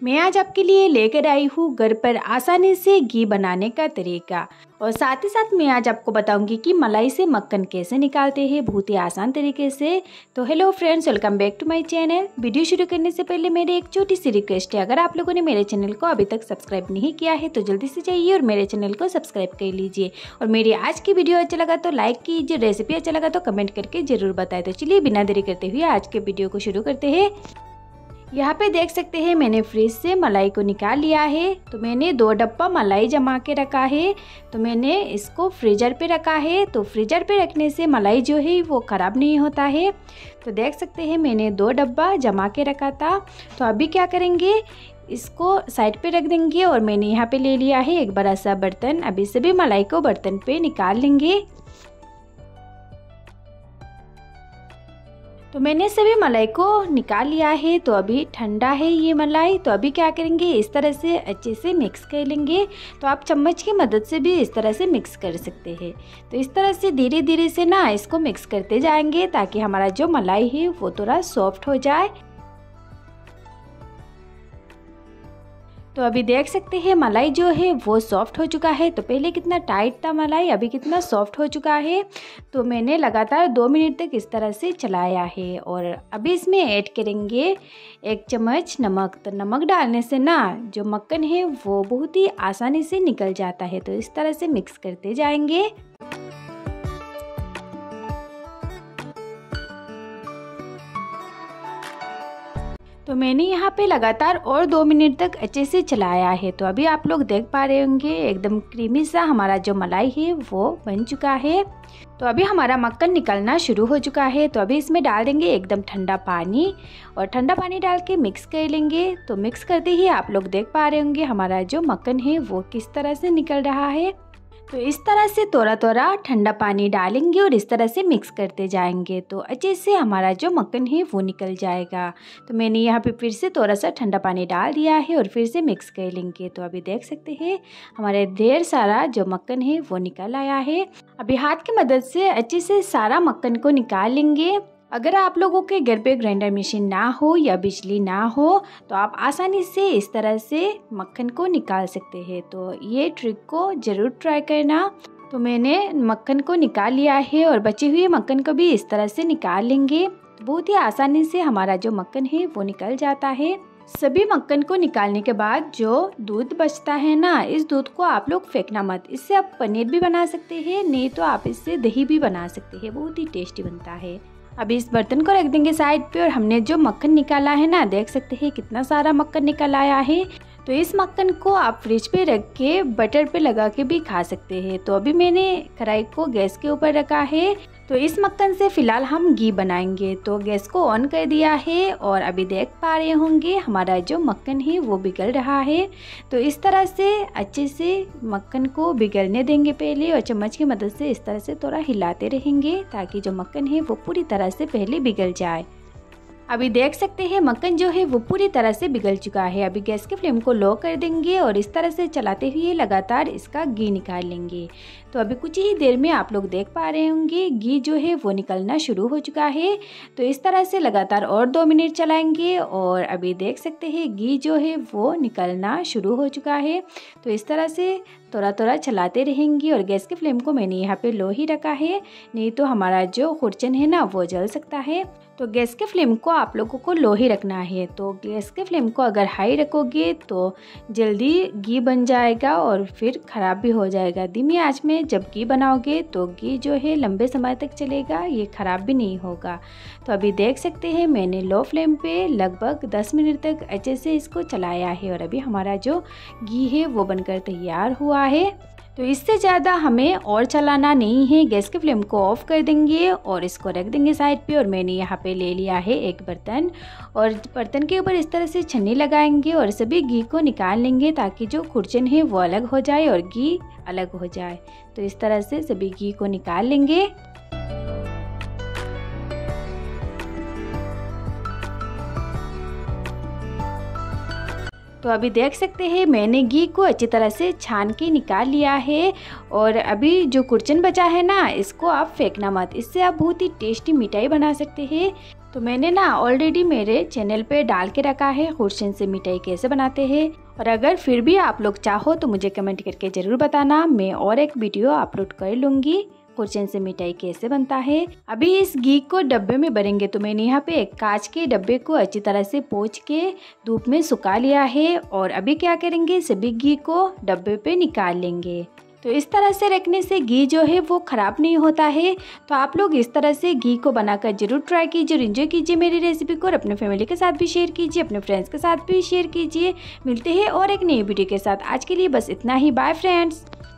मैं आज आपके लिए लेकर आई हूँ घर पर आसानी से घी बनाने का तरीका, और साथ ही साथ मैं आज आपको बताऊंगी कि मलाई से मक्खन कैसे निकालते हैं बहुत ही आसान तरीके से। तो hello friends, welcome back to my channel. Video शुरू करने से पहले मेरी एक छोटी सी रिक्वेस्ट है, अगर आप लोगों ने मेरे चैनल को अभी तक सब्सक्राइब नहीं किया है तो जल्दी से जाइए और मेरे चैनल को सब्सक्राइब कर लीजिए। और मेरी आज की वीडियो अच्छा लगा तो लाइक कीजिए, रेसिपी अच्छा लगा तो कमेंट करके जरूर बताएं। तो चलिए बिना देरी करते हुए आज के वीडियो को शुरू करते हैं। यहाँ पे देख सकते हैं मैंने फ्रिज से मलाई को निकाल लिया है। तो मैंने 2 डब्बा मलाई जमा के रखा है। तो मैंने इसको फ्रीजर पे रखा है। तो फ्रीजर पे रखने से मलाई जो है वो ख़राब नहीं होता है। तो देख सकते हैं मैंने 2 डब्बा जमा के रखा था। तो अभी क्या करेंगे, इसको साइड पे रख देंगे। और मैंने यहाँ पे ले लिया है एक बड़ा सा बर्तन। अभी सभी मलाई को बर्तन पे निकाल लेंगे। तो मैंने सभी मलाई को निकाल लिया है। तो अभी ठंडा है ये मलाई। तो अभी क्या करेंगे, इस तरह से अच्छे से मिक्स कर लेंगे। तो आप चम्मच की मदद से भी इस तरह से मिक्स कर सकते हैं। तो इस तरह से धीरे धीरे से ना इसको मिक्स करते जाएंगे ताकि हमारा जो मलाई है वो थोड़ा सॉफ्ट हो जाए। तो अभी देख सकते हैं मलाई जो है वो सॉफ्ट हो चुका है। तो पहले कितना टाइट था मलाई, अभी कितना सॉफ्ट हो चुका है। तो मैंने लगातार 2 मिनट तक इस तरह से चलाया है। और अभी इसमें ऐड करेंगे 1 चम्मच नमक। तो नमक डालने से ना जो मक्खन है वो बहुत ही आसानी से निकल जाता है। तो इस तरह से मिक्स करते जाएंगे। तो मैंने यहाँ पे लगातार और 2 मिनट तक अच्छे से चलाया है। तो अभी आप लोग देख पा रहे होंगे एकदम क्रीमी सा हमारा जो मलाई है वो बन चुका है। तो अभी हमारा मक्खन निकलना शुरू हो चुका है। तो अभी इसमें डाल देंगे एकदम ठंडा पानी, और ठंडा पानी डाल के मिक्स कर लेंगे। तो मिक्स करते ही आप लोग देख पा रहे होंगे हमारा जो मक्खन है वो किस तरह से निकल रहा है। तो इस तरह से थोड़ा थोड़ा ठंडा पानी डालेंगे और इस तरह से मिक्स करते जाएंगे। तो अच्छे से हमारा जो मक्खन है वो निकल जाएगा। तो मैंने यहाँ पे फिर से थोड़ा सा ठंडा पानी डाल दिया है और फिर से मिक्स कर लेंगे। तो अभी देख सकते हैं हमारे ढेर सारा जो मक्खन है वो निकल आया है। अभी हाथ की मदद से अच्छे से सारा मक्खन को निकाल लेंगे। अगर आप लोगों के घर पे ग्राइंडर मशीन ना हो या बिजली ना हो तो आप आसानी से इस तरह से मक्खन को निकाल सकते हैं। तो ये ट्रिक को ज़रूर ट्राई करना। तो मैंने मक्खन को निकाल लिया है और बचे हुए मक्खन को भी इस तरह से निकाल लेंगे। तो बहुत ही आसानी से हमारा जो मक्खन है वो निकल जाता है। सभी मक्खन को निकालने के बाद जो दूध बचता है ना, इस दूध को आप लोग फेंकना मत। इससे आप पनीर भी बना सकते हैं, नहीं तो आप इससे दही भी बना सकते हैं, बहुत ही टेस्टी बनता है। अभी इस बर्तन को रख देंगे साइड पे। और हमने जो मक्खन निकाला है ना, देख सकते हैं कितना सारा मक्खन निकल आया है। तो इस मक्खन को आप फ्रिज पे रख के बटर पे लगा के भी खा सकते हैं। तो अभी मैंने कढ़ाई को गैस के ऊपर रखा है। तो इस मक्खन से फिलहाल हम घी बनाएंगे। तो गैस को ऑन कर दिया है और अभी देख पा रहे होंगे हमारा जो मक्खन है वो पिघल रहा है। तो इस तरह से अच्छे से मक्खन को पिघलने देंगे पहले, और चम्मच की मदद से इस तरह से थोड़ा हिलाते रहेंगे ताकि जो मक्खन है वो पूरी तरह से पहले पिघल जाए। अभी देख सकते हैं मक्खन जो है वो पूरी तरह से पिघल चुका है। अभी गैस के फ्लेम को लो कर देंगे और इस तरह से चलाते हुए लगातार इसका घी निकाल लेंगे। तो अभी कुछ ही देर में आप लोग देख पा रहे होंगे घी जो है वो निकलना शुरू हो चुका है। तो इस तरह से लगातार और 2 मिनट चलाएंगे और अभी देख सकते हैं घी जो है वो निकलना शुरू हो चुका है। तो इस तरह से थोड़ा थोड़ा चलाते रहेंगे। और गैस के फ्लेम को मैंने यहाँ पे लो ही रखा है, नहीं तो हमारा जो खुरचन है ना वो जल सकता है। तो गैस के फ्लेम को आप लोगों को लो ही रखना है। तो गैस के फ्लेम को अगर हाई रखोगे तो जल्दी घी बन जाएगा और फिर ख़राब भी हो जाएगा। धीमी आंच में जब घी बनाओगे तो घी जो है लंबे समय तक चलेगा, ये ख़राब भी नहीं होगा। तो अभी देख सकते हैं मैंने लो फ्लेम पे लगभग 10 मिनट तक अच्छे से इसको चलाया है। और अभी हमारा जो घी है वो बनकर तैयार हुआ है। तो इससे ज़्यादा हमें और चलाना नहीं है। गैस के फ्लेम को ऑफ कर देंगे और इसको रख देंगे साइड पे। और मैंने यहाँ पे ले लिया है एक बर्तन, और बर्तन के ऊपर इस तरह से छन्नी लगाएंगे और सभी घी को निकाल लेंगे ताकि जो खुरचन है वो अलग हो जाए और घी अलग हो जाए। तो इस तरह से सभी घी को निकाल लेंगे। तो अभी देख सकते हैं मैंने घी को अच्छी तरह से छान के निकाल लिया है। और अभी जो कुरचन बचा है ना, इसको आप फेंकना मत, इससे आप बहुत ही टेस्टी मिठाई बना सकते हैं। तो मैंने ना ऑलरेडी मेरे चैनल पे डाल के रखा है खुर्शीन से मिठाई कैसे बनाते हैं। और अगर फिर भी आप लोग चाहो तो मुझे कमेंट करके ज़रूर बताना, मैं और एक वीडियो अपलोड कर लूँगी खुर्शीन से मिठाई कैसे बनता है। अभी इस घी को डब्बे में भरेंगे। तो मैंने यहाँ पे एक कांच के डब्बे को अच्छी तरह से पोंछ के धूप में सुखा लिया है। और अभी क्या करेंगे, सभी घी को डब्बे पे निकाल लेंगे। तो इस तरह से रखने से घी जो है वो ख़राब नहीं होता है। तो आप लोग इस तरह से घी को बनाकर जरूर ट्राई कीजिए और एंजॉय कीजिए मेरी रेसिपी को। और अपने फैमिली के साथ भी शेयर कीजिए, अपने फ्रेंड्स के साथ भी शेयर कीजिए। मिलते हैं और एक नई वीडियो के साथ। आज के लिए बस इतना ही। Bye friends.